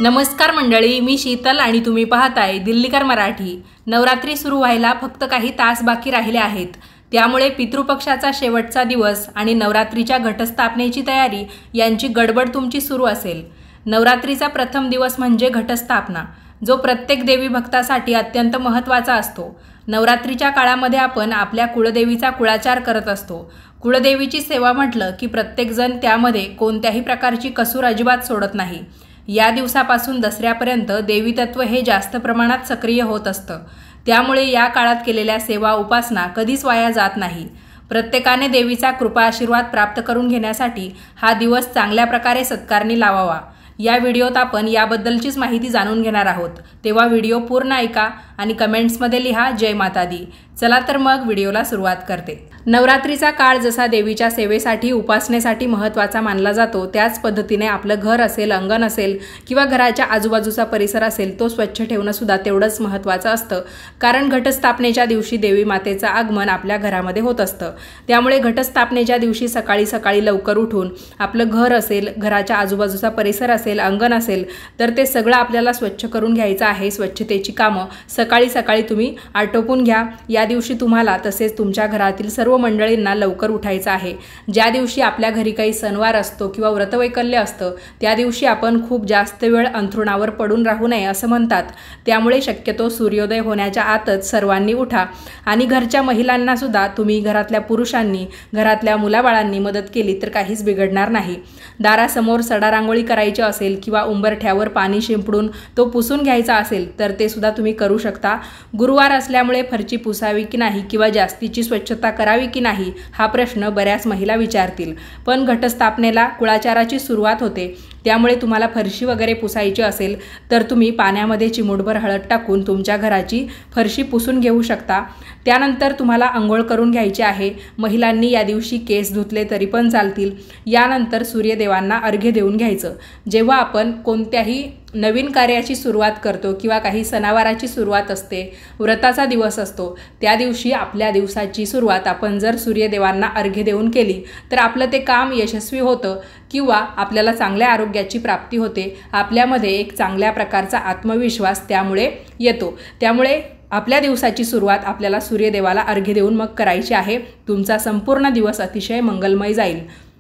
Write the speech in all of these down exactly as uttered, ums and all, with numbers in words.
नमस्कार मंडळी, मी शीतल आणि तुम्ही पाहताय दिल्लीकर मराठी। नवरात्री सुरू व्हायला फक्त काही तास बाकी राहिले आहेत, त्यामुळे पितृपक्षाचा शेवटचा दिवस आणि नवरात्रीच्या घटस्थापनेची तयारी यांची गडबड तुमची सुरू असेल। नवरात्रीचा प्रथम दिवस म्हणजे घटस्थापना, जो प्रत्येक देवी भक्तासाठी अत्यंत महत्त्वाचा असतो। नवरात्रीच्या काळामध्ये आपण आपल्या कुळदेवीचा कुळाचार करत असतो। कुळदेवीची सेवा म्हटलं की प्रत्येकजण त्यामध्ये कोणत्याही प्रकारची कसूर अजिबात सोडत नाही। या दिवसापासून दसऱ्यापर्यंत देवी तत्व हे जास्त प्रमाणात सक्रिय होत असतं, त्यामुळे या काळात केलेल्या सेवा उपासना कधीच वाया जात नाही। प्रत्येकाने देवीचा कृपा आशीर्वाद प्राप्त करून घेण्यासाठी हा दिवस चांगल्या प्रकारे सत्कारणी लावावा। या व्हिडिओत आपण याबद्दलचीच माहिती जाणून घेणार आहोत, तेव्हा व्हिडिओ पूर्ण ऐका आणि कमेंट्समध्ये लिहा जय माता दी। चला तर मग व्हिडिओला सुरुवात करते। नवरात्रीचा काळ जसा देवीच्या सेवेसाठी उपासनेसाठी महत्त्वाचा मानला जातो, त्याच पद्धतीने आपलं घर असेल, अंगण असेल किंवा घराच्या आजूबाजूचा परिसर असेल तो स्वच्छ ठेवणं सुद्धा तेवढंच महत्त्वाचं असतं। कारण घटस्थापनेच्या दिवशी देवी मातेचं आगमन आपल्या घरामध्ये होत असतं, त्यामुळे घटस्थापनेच्या दिवशी सकाळी सकाळी लवकर उठून आपलं घर असेल, घराच्या आजूबाजूचा परिसर असेल, अंगण असेल तर ते सगळं आपल्याला स्वच्छ करून घ्यायचं आहे। स्वच्छतेची कामं सकाळी सकाळी तुम्ही आटोपून घ्या। या दिवशी तुम्हाला तसेच तुमच्या घरातील सर्व मंडळींना लवकर उठायचं आहे। ज्या दिवशी आपल्या घरी काही सणवार असतो किंवा व्रतवैकल्य असतं, त्या दिवशी आपण खूप जास्त वेळ अंथरुणावर पडून राहू नये असं म्हणतात, त्यामुळे शक्यतो सूर्योदय होण्याच्या आतच सर्वांनी उठा। आणि घरच्या महिलांना सुद्धा तुम्ही घरातल्या पुरुषांनी, घरातल्या मुलाबाळांनी मदत केली तर काहीच बिघडणार नाही। दारासमोर सडा रांगोळी करायची असेल किंवा उंबरठ्यावर पाणी शिंपडून तो पुसून घ्यायचा असेल तर ते सुद्धा तुम्ही करू शकता। गुरुवार असल्यामुळे फरची पुसावी की नाही किंवा जास्तीची स्वच्छता करावी की नाही हा प्रश्न बऱ्याच महिला विचारतील, पण घटस्थापनेला कुळाचाराची सुरुवात होते, त्यामुळे तुम्हाला फरशी वगैरे पुसायची असेल तर तुम्ही पाण्यामध्ये चिमूटभर हळद टाकून तुमच्या घराची फरशी पुसून घेऊ शकता। त्यानंतर तुम्हाला अंघोळ करून घ्यायची आहे। महिलांनी या दिवशी केस धुतले तरी पण चालतील। यानंतर सूर्यदेवांना अर्घ्य देऊन घ्यायचं। जेव्हा आपण कोणत्याही नवीन कार्याची सुरुवात करतो किंवा काही सणावाराची सुरुवात असते, व्रताचा दिवस असतो, त्या दिवशी आपल्या दिवसाची सुरुवात आपण जर सूर्यदेवांना अर्घ्य देऊन केली तर आपलं ते काम यशस्वी होतं किंवा आपल्याला चांगल्या आरोग्याची प्राप्ती होते। आपल्यामध्ये एक चांगल्या प्रकारचा आत्मविश्वास त्यामुळे येतो। त्यामुळे आपल्या दिवसाची सुरुवात आपल्याला सूर्यदेवाला अर्घ्य देऊन मग करायची आहे। तुमचा संपूर्ण दिवस अतिशय मंगलमय जाईल।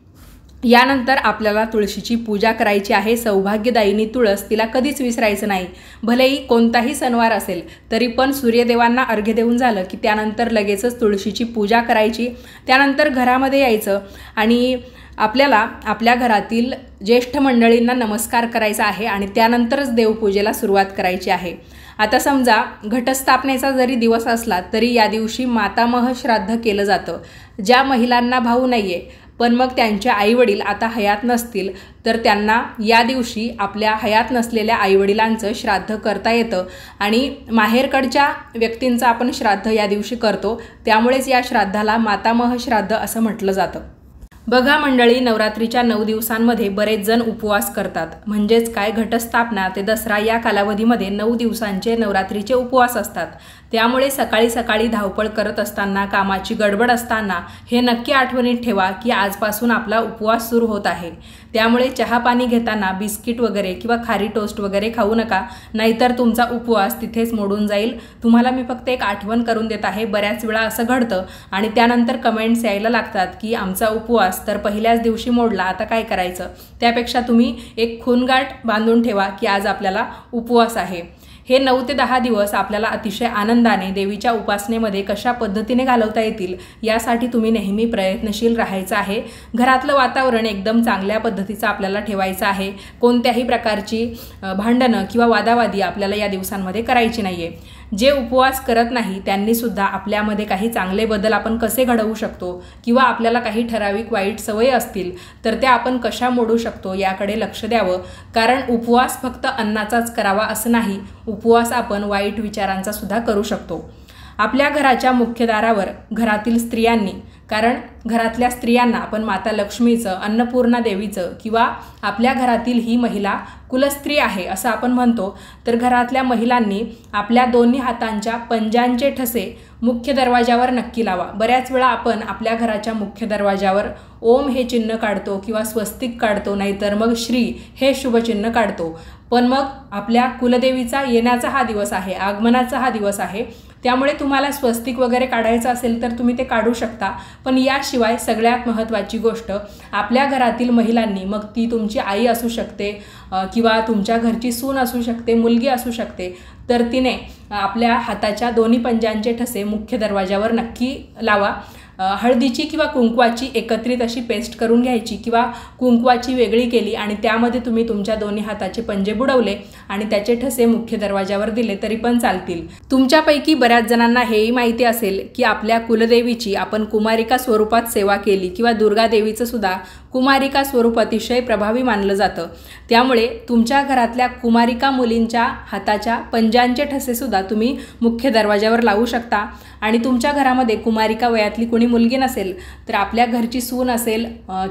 यानंतर आपल्याला तुळशीची पूजा करायची आहे। सौभाग्यदायिनी तुळस, तिला कधीच विसरायचं नाही। भलेही कोणताही सणवार असेल तरी पण सूर्यदेवांना अर्घ्य देऊन झालं की त्यानंतर लगेचच तुळशीची पूजा करायची। त्यानंतर घरामध्ये यायचं आणि आपल्याला आपल्या घरातील ज्येष्ठ मंडळींना नमस्कार करायचा आहे आणि त्यानंतरच देवपूजेला सुरुवात करायची आहे। आता समजा घटस्थापनेचा जरी दिवस असला तरी या दिवशी मातामह श्राद्ध केलं जातं। ज्या महिलांना भाऊ नाहीये पण मग त्यांचे आईवडील आता हयात नसतील तर त्यांना या दिवशी आपल्या हयात नसलेल्या आईवडिलांचं श्राद्ध करता येतं आणि माहेरकडच्या व्यक्तींचं आपण श्राद्ध या दिवशी करतो, त्यामुळेच या श्राद्धाला मातामह श्राद्ध असं म्हटलं जातं। बघा मंडळी, नवरात्रीच्या नऊ दिवसांमध्ये बरेच जण उपवास करतात, म्हणजेच काय घटस्थापना ते दसरा या कालावधीमध्ये नऊ दिवसांचे नवरात्रीचे उपवास असतात। त्यामुळे सकाळी सकाळी धावपळ करत असताना, कामाची गडबड असताना हे नक्की आठवणीत ठेवा की आजपासून आपला उपवास सुरू होत आहे। त्यामुळे चहा पाणी घेताना बिस्किट वगैरे किंवा खारी टोस्ट वगैरे खाऊ नका, नाहीतर तुमचा उपवास तिथेच मोडून जाईल। तुम्हाला मी फक्त एक आठवण करून देत आहे। बऱ्याच वेळा असं घडतं आणि त्यानंतर कमेंट्स यायला लागतात की आमचा उपवास तर पहिल्याच दिवशी मोडला, आता काय करायचं। त्यापेक्षा तुम्ही एक खूनगाठ बांधून ठेवा की आज आपल्याला उपवास आहे। हे नऊ ते दहा दिवस आपल्याला अतिशय आनंदाने देवीच्या उपासनेमध्ये कशा पद्धतीने घालवता येतील यासाठी तुम्ही नेहमी प्रयत्नशील राहायचं आहे। घरातलं वातावरण एकदम चांगल्या पद्धतीचं आपल्याला ठेवायचं आहे। कोणत्याही प्रकारची भांडणं किंवा वादावादी आपल्याला या दिवसांमध्ये करायची नाहीये। जे उपवास करत नाही त्यांनी सुद्धा आपल्यामध्ये काही चांगले बदल आपण कसे घडवू शकतो किंवा आपल्याला काही ठराविक वाईट सवयी असतील तर त्या आपण कशा मोडू शकतो याकडे लक्ष द्यावं। कारण उपवास फक्त अन्नाचाच करावा असं नाही, उपवास आपण वाईट विचारांचा सुद्धा करू शकतो। आपल्या घराच्या मुख्य दारावर घरातील स्त्रियांनी, कारण घरातल्या स्त्रियांना आपण माता लक्ष्मीचं, अन्नपूर्णा देवीचं किंवा आपल्या घरातील ही महिला कुलस्त्री आहे असं आपण म्हणतो, तर घरातल्या महिलांनी आपल्या दोन्ही हातांच्या पंजांचे ठसे मुख्य दरवाजावर नक्की लावा। बऱ्याच वेळा आपण आपल्या घराच्या मुख्य दरवाजावर ओम हे चिन्ह काढतो किंवा स्वस्तिक काढतो, नाहीतर मग श्री हे शुभ चिन्ह काढतो, पण मग आपल्या कुलदेवीचा येण्याचा हा दिवस आहे, आगमनाचा हा दिवस आहे, त्यामुळे तुम्हाला स्वस्तिक वगैरे काढायचं असेल तर तुम्ही ते काढू शकता। पण याशिवाय सगळ्यात महत्त्वाची गोष्ट, आपल्या घरातील महिलांनी, मग ती तुमची आई असू शकते किंवा तुमच्या घरची सून असू शकते, मुलगी असू शकते, तर तिने आपल्या हाताच्या दोन्ही पंजांचे ठसे मुख्य दरवाजावर नक्की लावा। हळदीची किंवा कुंकवाची एकत्रित अशी पेस्ट करून घ्यायची किंवा कुंकवाची वेगळी केली आणि त्यामध्ये तुम्ही तुमच्या दोन्ही हाताचे पंजे बुडवले आणि त्याचे ठसे मुख्य दरवाजावर दिले तरी पण चालतील। तुमच्यापैकी बऱ्याच जणांना हेही माहिती असेल की आपल्या कुलदेवीची आपण कुमारिका स्वरूपात सेवा केली किंवा दुर्गा देवीचं सुद्धा कुमारिका स्वरूप अतिशय प्रभावी मानलं जातं। त्यामुळे तुमच्या घरातल्या कुमारिका मुलींच्या हाताच्या पंजांचे ठसे सुद्धा तुम्ही मुख्य दरवाजावर लावू शकता। आणि तुमच्या घरामध्ये कुमारिका वयातली कोणी मुलगी नसेल तर आपल्या घरची सून असेल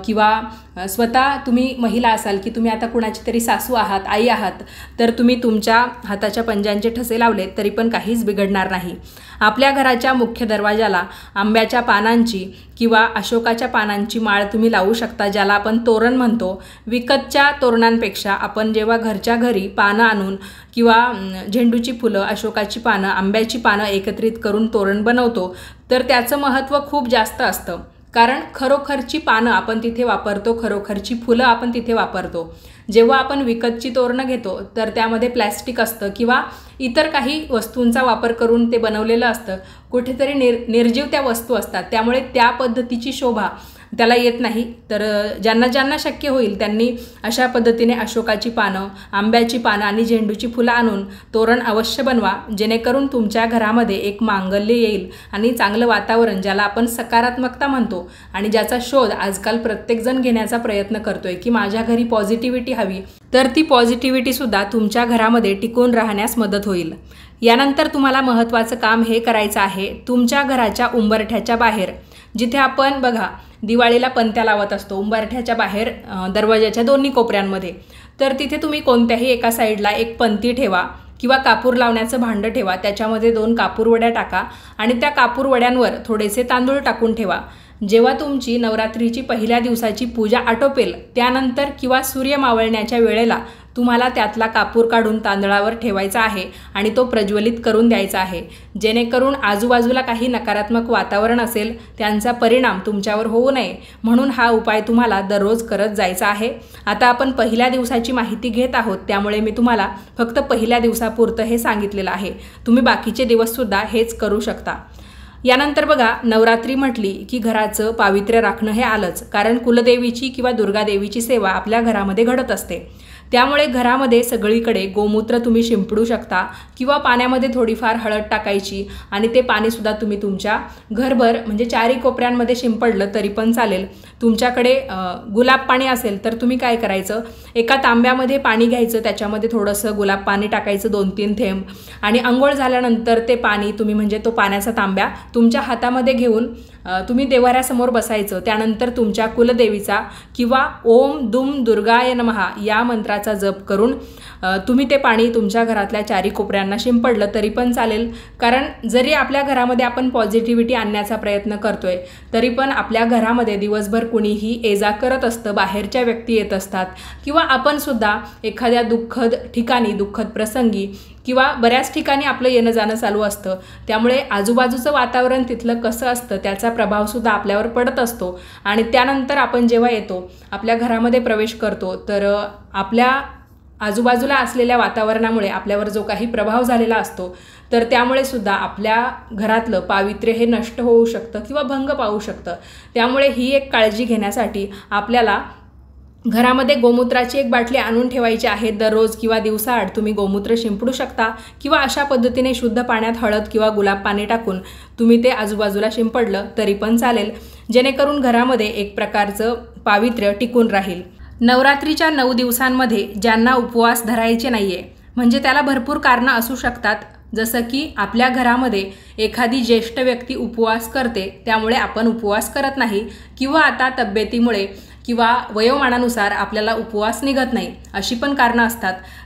किंवा स्वतः तुम्ही महिला असाल की तुम्ही आता कुणाची तरी सासू आहात, आई आहात, तर तुम्ही तुमच्या हाताच्या पंजांचे ठसे लावले तरी पण काहीच बिघडणार नाही। आपल्या घराच्या मुख्य दरवाजाला आंब्याच्या पानांची किंवा अशोकाच्या पानांची माळ तुम्ही लावू शकता, ज्याला आपण तोरण म्हणतो। विकतच्या तोरणांपेक्षा आपण जेव्हा घरच्या घरी पानं आणून किंवा झेंडूची फुलं, अशोकाची पानं, आंब्याची पानं एकत्रित करून तोरण बनवतो तर त्याचं महत्त्व खूप जास्त असतं, कारण खरोखरची पानं आपण तिथे वापरतो, खरोखरची फुलं आपण तिथे वापरतो। जेव्हा आपण विकतची तोरणं घेतो तर त्यामध्ये प्लॅस्टिक असतं किंवा इतर काही वस्तूंचा वापर करून ते बनवलेलं असतं, कुठेतरी निर निर्जीव त्या वस्तू असतात, त्यामुळे त्या पद्धतीची शोभा त्याला येत नाही। तर ज्यांना ज्यांना शक्य होईल त्यांनी अशा पद्धतीने अशोकाची पानं, आंब्याची पानं आणि झेंडूची फुलं आणून तोरण अवश्य बनवा, जेणेकरून तुमच्या घरामध्ये एक मांगल्य येईल आणि चांगलं वातावरण, ज्याला आपण सकारात्मकता म्हणतो आणि ज्याचा शोध आजकाल प्रत्येकजण घेण्याचा प्रयत्न करतोय की माझ्या घरी पॉझिटिव्हिटी हवी, तर ती पॉझिटिव्हिटी सुद्धा तुमच्या घरामध्ये टिकून राहण्यास मदत होईल। यानंतर तुम्हाला महत्त्वाचं काम हे करायचं आहे, तुमच्या घराच्या उंबरठ्याच्या बाहेर, जिथे आपण बघा दिवाळीला पंत्या लावत असतो उंबरठ्याच्या बाहेर दरवाजाच्या दोन्ही कोपऱ्यांमध्ये, तर तिथे तुम्ही कोणत्याही एका साईडला एक पंती ठेवा किंवा कापूर लावण्याचं भांडं ठेवा, त्याच्यामध्ये दोन कापूर वड्या टाका आणि त्या कापूर वड्यांवर थोडेसे तांदूळ टाकून ठेवा। जेव्हा तुमची नवरात्रीची पहिल्या दिवसाची पूजा आटोपेल त्यानंतर किंवा सूर्य मावळण्याच्या वेळेला तुम्हाला त्यातला कापूर काढून तांदळावर ठेवायचा आहे आणि तो प्रज्वलित करून द्यायचा आहे, जेणेकरून आजूबाजूला काही नकारात्मक वातावरण असेल त्यांचा परिणाम तुमच्यावर होऊ नये, म्हणून हा उपाय तुम्हाला दररोज करत जायचा आहे। आता आपण पहिल्या दिवसाची माहिती घेत आहोत, त्यामुळे मी तुम्हाला फक्त पहिल्या दिवसापुरतं हे सांगितलेलं आहे, तुम्ही बाकीचे दिवससुद्धा हेच करू शकता। यानंतर बघा, नवरात्री म्हटली की घराचं पावित्र्य राखणं हे आलंच, कारण कुलदेवीची किंवा दुर्गा देवीची सेवा आपल्या घरामध्ये घडत असते। त्यामुळे घरामध्ये सगळीकडे गोमूत्र तुम्ही शिंपडू शकता किंवा पाण्यामध्ये थोडीफार हळद टाकायची आणि ते पाणीसुद्धा तुम्ही तुमच्या घरभर म्हणजे चारी कोपऱ्यांमध्ये शिंपडलं तरी पण चालेल। तुमच्याकडे गुलाब पाणी असेल तर तुम्ही काय करायचं, एका तांब्यामध्ये पाणी घ्यायचं, त्याच्यामध्ये थोडंसं गुलाब पाणी टाकायचं दोन तीन थेंब आणि अंघोळ झाल्यानंतर ते पाणी तुम्ही म्हणजे तो पाण्याचा तांब्या तुमच्या हातामध्ये घेऊन तुम्ही देवाऱ्यासमोर बसायचं। त्यानंतर तुमच्या कुलदेवीचा किंवा ओम दुम दुर्गाय नमः या मंत्राचा जप करून तुम्ही ते पाणी तुमच्या घरातल्या चारी कोपऱ्यांना शिंपडलं तरी पण चालेल, कारण जरी आपल्या घरामध्ये आपण पॉझिटिव्हिटी आणण्याचा प्रयत्न करतोय तरी पण आपल्या घरामध्ये दिवसभर कुणीही ये जा करत असतं, बाहेरच्या व्यक्ती येत असतात किंवा आपण सुद्धा एखाद्या दुःखद ठिकाणी, दुःखद प्रसंगी किंवा बऱ्याच ठिकाणी आपलं येणं जाणं चालू असतं, त्यामुळे आजूबाजूचं वातावरण तिथलं कसं असतं त्याचा प्रभावसुद्धा आपल्यावर पडत असतो। आणि त्यानंतर आपण जेव्हा येतो आपल्या घरामध्ये प्रवेश करतो तर आपल्या आजूबाजूला असलेल्या वातावरणामुळे आपल्यावर जो काही प्रभाव झालेला असतो तर त्यामुळे सुद्धा आपल्या घरातलं पावित्र्य हे नष्ट होऊ शकतं किंवा भंग पावू शकतं। त्यामुळे ही एक काळजी घेण्यासाठी आपल्याला घरामध्ये गोमूत्राची एक बाटली आणून ठेवायची आहे। दररोज किंवा दिवसाआड तुम्ही गोमूत्र शिंपडू शकता किंवा अशा पद्धतीने शुद्ध पाण्यात हळद किंवा गुलाब पाणी टाकून तुम्ही ते आजूबाजूला शिंपडलं तरी पण चालेल, जेणेकरून घरामध्ये एक प्रकारचं पावित्र्य टिकून राहील। नवरात्रीच्या नऊ दिवसांमध्ये ज्यांना उपवास धरायचे नाहीये, म्हणजे त्याला भरपूर कारणं असू शकतात, जसं की आपल्या घरामध्ये एखादी ज्येष्ठ व्यक्ती उपवास करते त्यामुळे आपण उपवास करत नाही, किंवा आता तब्येतीमुळे किंवा वयोमानानुसार आपल्याला उपवास निघत नाही, अशी पण कारणं असतात।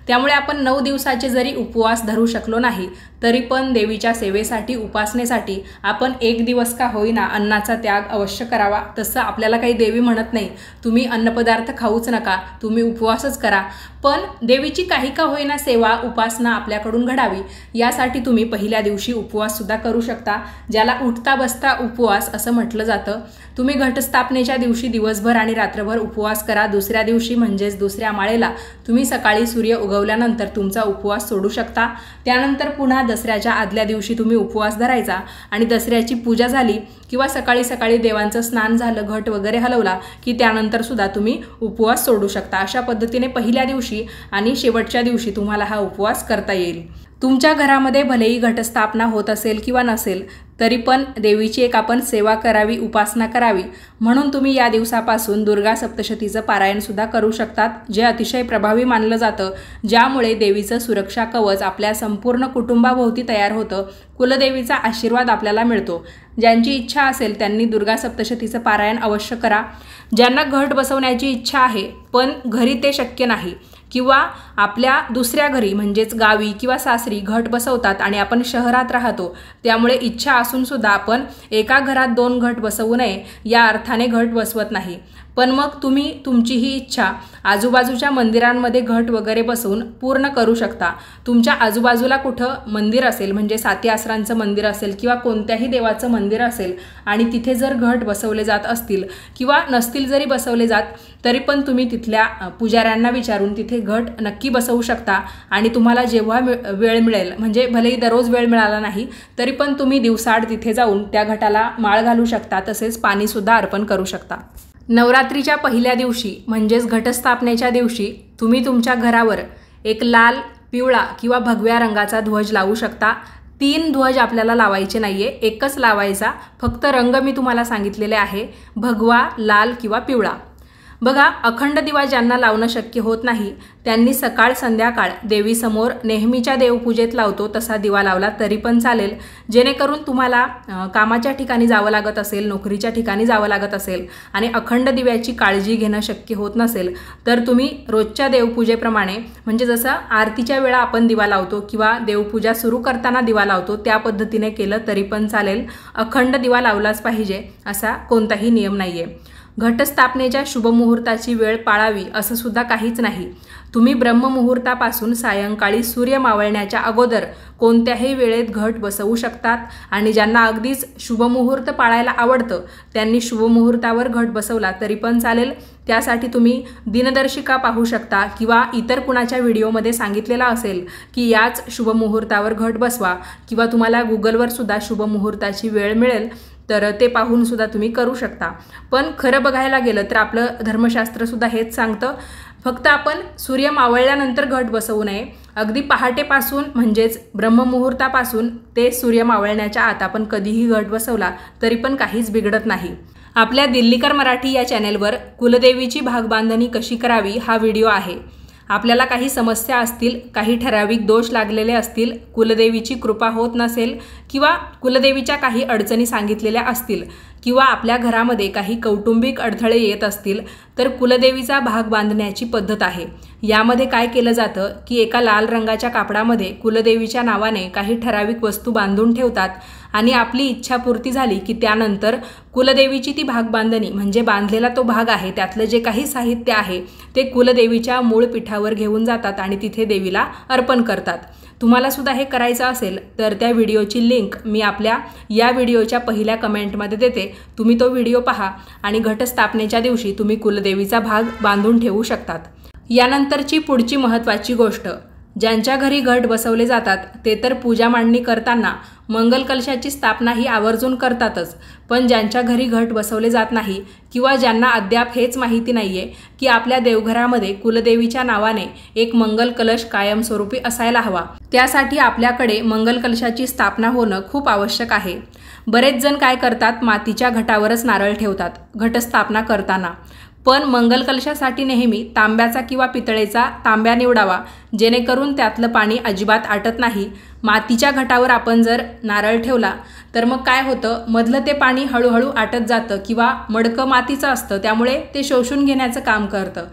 त्यामुळे आपण नऊ दिवसाचे जरी उपवास धरू शकलो नाही तरी पण देवीच्या सेवेसाठी उपासनेसाठी आपण एक दिवस का होईना अन्नाचा त्याग अवश्य करावा। तसं आपल्याला काही देवी म्हणत नाही तुम्ही अन्नपदार्थ खाऊच नका, तुम्ही उपवासच करा, पण देवीची काही का होईना सेवा उपासना आपल्याकडून घडावी यासाठी तुम्ही पहिल्या दिवशी उपवास सुद्धा करू शकता, ज्याला उठता बसता उपवास असं म्हटलं जातं। तुम्ही घटस्थापनेच्या दिवशी दिवसभर आणि रात्रभर उपवास करा। दुसऱ्या दिवशी म्हणजेच दुसऱ्या माळेला तुम्ही सकाळी सूर्य उगवल्यानंतर तुमचा उपवास सोडू शकता। त्यानंतर पुन्हा दसऱ्याच्या आदल्या दिवशी तुम्ही उपवास धरायचा आणि दसऱ्याची पूजा झाली किंवा सकाळी सकाळी देवांचं स्नान झालं, घट वगैरे हलवला की त्यानंतर सुद्धा तुम्ही उपवास सोडू शकता। अशा पद्धतीने पहिल्या दिवशी आणि शेवटच्या दिवशी तुम्हाला हा उपवास करता येईल। तुमच्या घरामध्ये भलेही घटस्थापना होत असेल किंवा नसेल तरी पण देवीची एक आपण सेवा करावी, उपासना करावी म्हणून तुम्ही या दिवसापासून दुर्गा सप्तशतीचं पारायण सुद्धा करू शकतात, जे अतिशय प्रभावी मानलं जातं, ज्यामुळे देवीचं सुरक्षा कवच आपल्या संपूर्ण कुटुंबाभोवती तयार होतं। कुलदेवीचा आशीर्वाद आपल्याला मिळतो। ज्यांची इच्छा असेल त्यांनी दुर्गा सप्तशतीचं पारायण अवश्य करा। ज्यांना घट बसवण्याची इच्छा आहे पण घरी ते शक्य नाही किंवा आपल्या दुसऱ्या घरी म्हणजेच गावी किंवा सासरी घट बसवतात आणि आपण शहरात राहतो, त्यामुळे इच्छा असून सुद्धा आपण एका घरात दोन घट बसवू नये या अर्थाने घट बसवत नाही। पण मग तुम्ही तुमची ही इच्छा आजूबाजूच्या मंदिरांमध्ये घट वगैरे बसवून पूर्ण करू शकता। तुमच्या आजूबाजूला कुठं मंदिर असेल म्हणजे साती आसरांचं मंदिर असेल किंवा कोणत्याही देवाचं मंदिर असेल आणि तिथे जर घट बसवले जात असतील किंवा नसतील जरी बसवले जात तरी पण तुम्ही तिथल्या पुजाऱ्यांना विचारून तिथे घट नक्की बसवू शकता आणि तुम्हाला जेव्हा वेळ मिळेल म्हणजे भलेही दररोज वेळ मिळाला नाही तरी पण तुम्ही दिवसाआड तिथे जाऊन त्या घटाला माळ घालू शकता, तसेच पाणी सुद्धा अर्पण करू शकता। नवरात्रीच्या पहिल्या दिवशी म्हणजेच घटस्थापनेच्या दिवशी तुम्ही तुमच्या घरावर एक लाल, पिवळा किंवा भगव्या रंगाचा ध्वज लावू शकता। तीन ध्वज आपल्याला लावायचे नाहीये, एकच लावायचा, फक्त रंग मी तुम्हाला सांगितलेले आहे, भगवा, लाल किंवा पिवळा। बघा, अखंड दिवा ज्यांना लावणं शक्य होत नाही त्यांनी सकाळ संध्याकाळ देवीसमोर नेहमीच्या देवपूजेत लावतो तसा दिवा लावला तरी पण चालेल, जेणेकरून तुम्हाला कामाच्या ठिकाणी जावं लागत असेल, नोकरीच्या ठिकाणी जावं लागत असेल आणि अखंड दिव्याची काळजी घेणं शक्य होत नसेल तर तुम्ही रोजच्या देवपूजेप्रमाणे म्हणजे जसं आरतीच्या वेळा आपण दिवा लावतो किंवा देवपूजा सुरू करताना दिवा लावतो त्या पद्धतीने केलं तरी पण चालेल। अखंड दिवा लावलाच पाहिजे असा कोणताही नियम नाहीये। घटस्थापनेच्या शुभमुहूर्ताची वेळ पाळावी असं सुद्धा काहीच नाही। तुम्ही ब्रह्ममुहूर्तापासून सायंकाळी सूर्य मावळण्याच्या अगोदर कोणत्याही वेळेत घट बसवू शकतात आणि ज्यांना अगदीच शुभमुहूर्त पाळायला आवडतं त्यांनी शुभमुहूर्तावर घट बसवला तरी पण चालेल। त्यासाठी तुम्ही दिनदर्शिका पाहू शकता किंवा इतर कुणाच्या व्हिडिओमध्ये सांगितलेलं असेल की याच शुभमुहूर्तावर घट बसवा किंवा तुम्हाला गुगलवर सुद्धा शुभमुहूर्ताची वेळ मिळेल तर ते पाहून सुद्धा तुम्ही करू शकता। पण खरं बघायला गेलं तर आपलं धर्मशास्त्र सुद्धा हेच सांगतं, फक्त आपण सूर्य मावळल्यानंतर घट बसवू नये। अगदी पहाटेपासून म्हणजेच ब्रह्ममुहूर्तापासून ते सूर्य मावळण्याच्या आत आपण कधीही घट बसवला तरी पण काहीच बिघडत नाही। आपल्या दिल्लीकर मराठी या चॅनेलवर कुलदेवीची भागबांधणी कशी करावी हा व्हिडिओ आहे। आपल्याला काही समस्या असतील, काही ठराविक दोष लागलेले असतील, कुलदेवीची कृपा होत नसेल किंवा कुलदेवीच्या काही अडचणी सांगितलेल्या असतील किंवा आपल्या घरामध्ये काही कौटुंबिक अडथळे येत असतील तर कुलदेवीचा भाग बांधण्याची पद्धत आहे। यामध्ये काय केलं जातं की एका लाल रंगाच्या कापडामध्ये कुलदेवीच्या नावाने काही ठराविक वस्तू बांधून ठेवतात आणि आपली इच्छापूर्ती झाली की त्यानंतर कुलदेवीची ती भाग बांधणी म्हणजे बांधलेला तो भाग आहे त्यातलं जे काही साहित्य आहे ते कुलदेवीच्या मूळ पीठावर घेऊन जातात आणि तिथे देवीला अर्पण करतात। तुम्हाला सुद्धा हे करायचं असेल तर त्या व्हिडिओची लिंक मी आपल्या या व्हिडिओच्या पहिल्या कमेंटमध्ये देते, तुम्ही तो व्हिडिओ पहा आणि घटस्थापनेच्या दिवशी तुम्ही कुलदेवीचा भाग बांधून ठेवू शकतात। यानंतरची पुढची महत्त्वाची गोष्ट, ज्यांच्या घरी घट बसवले जातात ते तर पूजा मांडणी करताना मंगल कलशाची स्थापना ही आवर्जून करतातच, पण ज्यांच्या घरी घट बसवले जात नाही किंवा ज्यांना अद्याप हेच माहिती नाहीये की आपल्या देवघरामध्ये कुलदेवीच्या नावाने एक मंगल कलश कायमस्वरूपी असायला हवा, त्यासाठी आपल्याकडे मंगल कलशाची स्थापना होणं खूप आवश्यक आहे। बरेच जण काय करतात, मातीच्या घटावरच नारळ ठेवतात घटस्थापना करताना, पण मंगल कलशासाठी नेहमी तांब्याचा किंवा पितळेचा तांब्या निवडावा जेणेकरून त्यातलं पाणी अजिबात आटत नाही। मातीच्या घटावर आपण जर नारळ ठेवला तर मग काय होतं, मधलं ते पाणी हळूहळू आटत जातं किंवा मडकं मातीचं असतं त्यामुळे ते शोषून घेण्याचं काम करतं।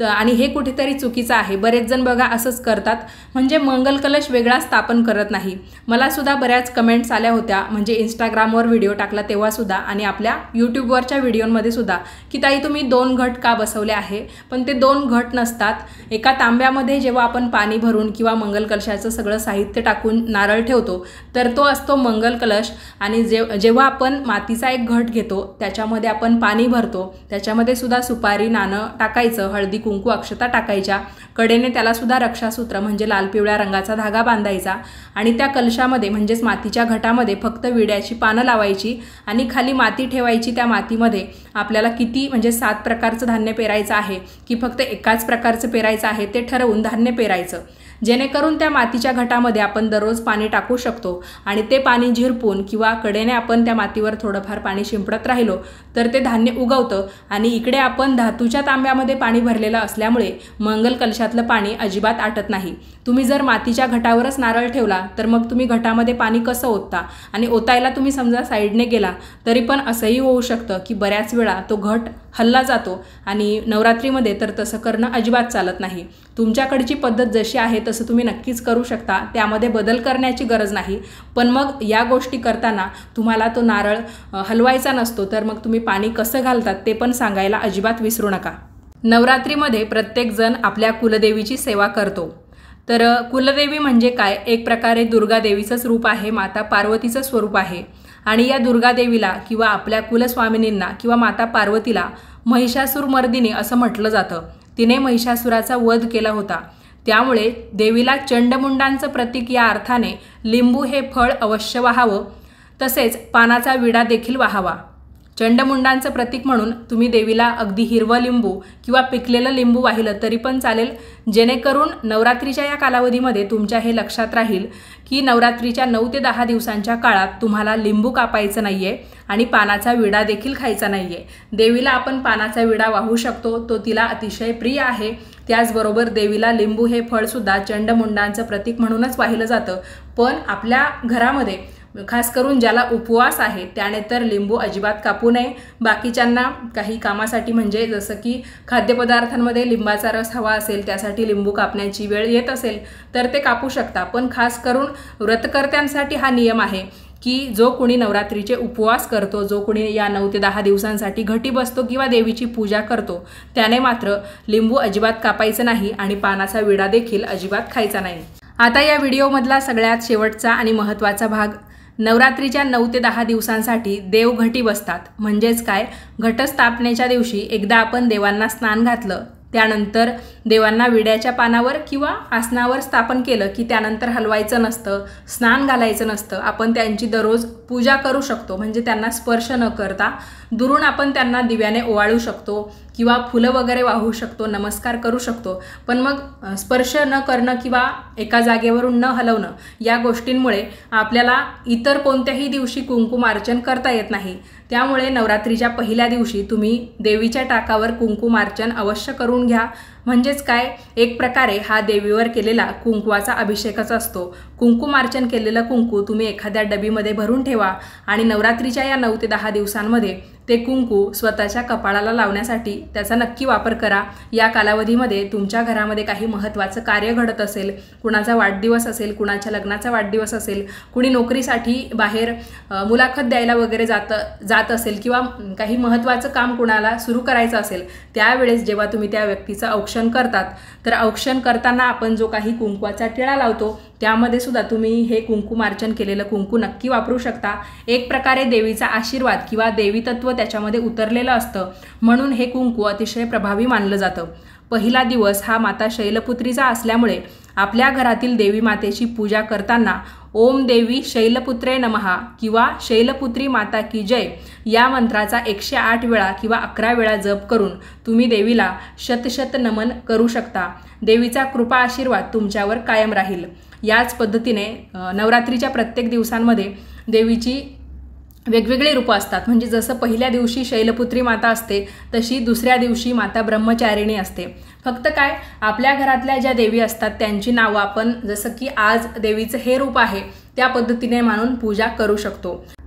तर आणि हे कुठेतरी चुकीचं आहे। बरेच जण बघा असंच करतात, म्हणजे मंगल कलश वेगळा स्थापन करत नाही। मला सुद्धा बऱ्याच कमेंट्स आल्या होत्या, म्हणजे इंस्टाग्रामवर व्हिडिओ टाकला तेव्हा सुद्धा आणि आपल्या यूट्यूबवरच्या व्हिडिओमध्ये सुद्धा, की ताई तुम्ही दोन घट का बसवले आहे, पण ते दोन घट नसतात। एका तांब्यामध्ये जेव्हा आपण पाणी भरून किंवा मंगल कलशाचं सगळं साहित्य टाकून नारळ ठेवतो तर तो असतो मंगल कलश, आणि जे जेव्हा आपण मातीचा एक घट घेतो त्याच्यामध्ये आपण पाणी भरतो, त्याच्यामध्ये सुद्धा सुपारी नाणं टाकायचं, हळदी कुंकू अक्षता टाकायच्या, कडेने त्याला सुद्धा रक्षासूत्र म्हणजे लाल पिवळ्या रंगाचा धागा बांधायचा आणि त्या कलशामध्ये म्हणजेच मातीच्या घटामध्ये फक्त विड्याची पानं लावायची आणि खाली माती ठेवायची। त्या मातीमध्ये आपल्याला किती म्हणजे सात प्रकारचं धान्य पेरायचं आहे की फक्त एकाच प्रकारचं पेरायचं आहे ते ठरवून धान्य पेरायचं, जेणेकरून त्या मातीच्या घटामध्ये आपण दररोज पाणी टाकू शकतो आणि ते पाणी झिरपून किंवा कडेने आपण त्या मातीवर थोडंफार पाणी शिंपडत राहिलो तर ते धान्य उगवतं। आणि इकडे आपण धातूच्या तांब्यामध्ये पाणी भरलेलं असल्यामुळे मंगल कलशातलं पाणी अजिबात आटत नाही। तुम्ही जर मातीच्या घटावरच नारळ ठेवला तर मग तुम्ही घटामध्ये पाणी कसं ओतता, आणि ओतायला तुम्ही समजा साईडने गेला तरी पण असंही होऊ शकतं की बऱ्याच वेळा तो घट हल्ला जातो, आणि नवरात्रीमध्ये तर तसं करणं अजिबात चालत नाही। तुमच्याकडची पद्धत जशी आहे तसं तुम्ही नक्कीच करू शकता, त्यामध्ये बदल करण्याची गरज नाही। पण मग या गोष्टी करताना तुम्हाला तो नारळ हलवायचा नसतो तर मग तुम्ही पाणी कसं घालतात ते पण सांगायला अजिबात विसरू नका। नवरात्रीमध्ये प्रत्येक जण आपल्या कुलदेवीची सेवा करतो, तर कुलदेवी म्हणजे काय, एक प्रकारे दुर्गा देवीचंच रूप आहे, माता पार्वतीचं स्वरूप आहे। आणि या दुर्गा देवीला किंवा आपल्या कुलस्वामिनींना किंवा माता पार्वतीला महिषासूर मर्दिनी असं म्हटलं जातं। तिने महिषासुराचा वध केला होता, त्यामुळे देवीला चंडमुंडांचं प्रतीक या अर्थाने लिंबू हे फळ अवश्य वाहावं, तसेच पानाचा विडा देखील वाहावा। चंडमुंडांचं प्रतीक म्हणून तुम्ही देवीला अगदी हिरवं लिंबू किंवा पिकलेलं लिंबू वाहिलं तरी पण चालेल, जेणेकरून नवरात्रीच्या या कालावधीमध्ये तुमच्या हे लक्षात राहील की नवरात्रीच्या नऊ ते दहा दिवसांच्या काळात तुम्हाला लिंबू कापायचं नाहीये आणि पानाचा विडा देखील खायचा नाहीये। देवीला आपण पानाचा विडा वाहू शकतो, तो तिला अतिशय प्रिय आहे। त्याचबरोबर देवीला लिंबू हे फळ सुद्धा चंडमुंडांचं प्रतीक म्हणूनच वाहिलं जातं, पण आपल्या घरामध्ये खास करून ज्याला उपवास आहे त्याने तर लिंबू अजिबात कापू नये। बाकीच्यांना काही कामासाठी म्हणजे जसं की खाद्यपदार्थांमध्ये लिंबाचा रस हवा असेल, त्यासाठी लिंबू कापण्याची वेळ येत असेल तर ते कापू शकता, पण खास करून व्रतकर्त्यांसाठी हा नियम आहे की जो कोणी नवरात्रीचे उपवास करतो, जो कोणी या नऊ ते दहा दिवसांसाठी घटी बसतो किंवा देवीची पूजा करतो त्याने मात्र लिंबू अजिबात कापायचं नाही आणि पानाचा विडा देखील अजिबात खायचा नाही। आता या व्हिडिओमधला सगळ्यात शेवटचा आणि महत्त्वाचा भाग, नवरात्रीच्या नऊ ते दहा दिवसांसाठी देव घटी बसतात। म्हणजेच काय, घटस्थापनेच्या दिवशी एकदा आपण देवांना स्नान घातलं, त्यानंतर देवांना विड्याच्या पानावर किंवा आसनावर स्थापन केलं की त्यानंतर हलवायचं नसतं, स्नान घालायचं नसतं। आपण त्यांची दररोज पूजा करू शकतो, म्हणजे त्यांना स्पर्श न करता दुरून आपण त्यांना दिव्याने ओवाळू शकतो किंवा फुलं वगैरे वाहू शकतो, नमस्कार करू शकतो। पण मग स्पर्श न करणं किंवा एका जागेवरून न हलवणं या गोष्टींमुळे आपल्याला इतर कोणत्याही दिवशी कुंकुमार्चन करता येत नाही। त्यामुळे नवरात्रीच्या पहिल्या दिवशी तुम्ही देवीच्या टाकावर कुंकुमार्चन अवश्य करून घ्या। म्हणजेच काय, एक प्रकारे हा देवीवर केलेला कुंकवाचा अभिषेकच असतो। कुंकुमार्चन केलेलं कुंकू तुम्ही एखाद्या डबीमध्ये भरून ठेवा आणि नवरात्रीच्या या नऊ ते दहा दिवसांमध्ये ते कुंकू स्वतःच्या कपाळाला लावण्यासाठी त्याचा नक्की वापर करा। या कालावधीमध्ये तुमच्या घरामध्ये काही महत्त्वाचं कार्य घडत असेल, कुणाचा वाढदिवस असेल, कुणाच्या लग्नाचा वाढदिवस असेल, कुणी नोकरीसाठी बाहेर मुलाखत द्यायला वगैरे जात जात असेल किंवा काही महत्त्वाचं काम कुणाला सुरू करायचं असेल, त्यावेळेस जेव्हा तुम्ही त्या व्यक्तीचं औक्षण करतात तर औक्षण करताना आपण जो काही कुंकवाचा टिळा लावतो त्यामध्ये सुद्धा तुम्ही हे कुंकुमार्चन केलेलं कुंकू नक्की वापरू शकता। एक प्रकारे देवीचा आशीर्वाद किंवा देवी तत्व त्याच्यामध्ये उतरलेलं असतं, म्हणून हे कुंकू अतिशय प्रभावी मानलं जातं। पहिला दिवस हा माता शैलपुत्रीचा असल्यामुळे आपल्या घरातील देवी मातेची पूजा करताना ओम देवी शैलपुत्रे नमः किंवा शैलपुत्री माता की जय या मंत्राचा एकशे आठ वेळा किंवा अकरा वेळा जप करून तुम्ही देवीला शतशत नमन करू शकता। देवीचा कृपा आशीर्वाद तुमच्यावर कायम राहील। याच पद्धतीने नवरात्रीच्या प्रत्येक दिवसांमध्ये देवीची वेगवेगळी रूपं असतात। म्हणजे जसं पहिल्या दिवशी शैलपुत्री माता असते तशी दुसऱ्या दिवशी माता ब्रह्मचारिणी असते। फक्त काय, आपल्या घरातल्या ज्या देवी असतात त्यांची नावं आपण जसं की आज देवीचं हे रूप आहे त्या पद्धतीने मानून पूजा करू शकतो।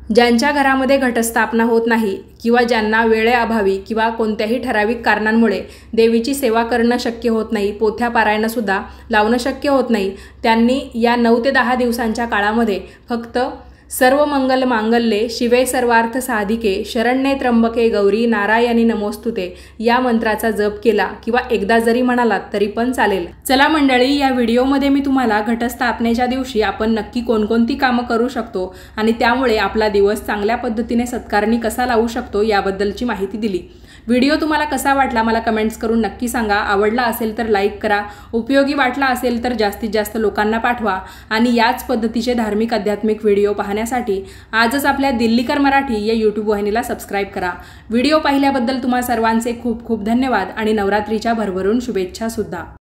ज्यांच्या घरामध्ये घटस्थापना होत नाही किंवा ज्यांना वेळेअभावी किंवा कोणत्याही ठराविक कारणांमुळे देवीची सेवा करणं शक्य होत नाही, पोथ्या पारायणसुद्धा लावणं शक्य होत नाही, त्यांनी या नऊ ते दहा दिवसांच्या काळामध्ये फक्त सर्व मंगल मांगल्ये शिवे सर्वार्थ साधिके शरण्ये त्र्यंबके गौरी नारायणी नमोस्तुते या मंत्राचा जप केला किंवा एकदा जरी म्हणालात तरी पण चालेल। चला मंडळी, या व्हिडिओमध्ये मी तुम्हाला घटस्थापनेच्या दिवशी आपण नक्की कोणकोणती कामं करू शकतो आणि त्यामुळे आपला दिवस चांगल्या पद्धतीने सत्कारणी कसा लावू शकतो याबद्दलची माहिती दिली। व्हिडिओ तुम्हाला कसा वाटला मला कमेंट्स करून नक्की सांगा। आवडला असेल तर लाईक करा, उपयोगी वाटला असेल तर जास्तीत जास्त लोकांना पाठवा आणि याच पद्धतीचे धार्मिक आध्यात्मिक व्हिडिओ पाहण्यासाठी आजच आपल्या दिल्लीकर मराठी या यूट्यूब वाहिनीला सबस्क्राईब करा। व्हिडिओ पाहिल्याबद्दल तुम्हा सर्वांचे खूप खूप धन्यवाद आणि नवरात्रीच्या भरभरून शुभेच्छा सुद्धा।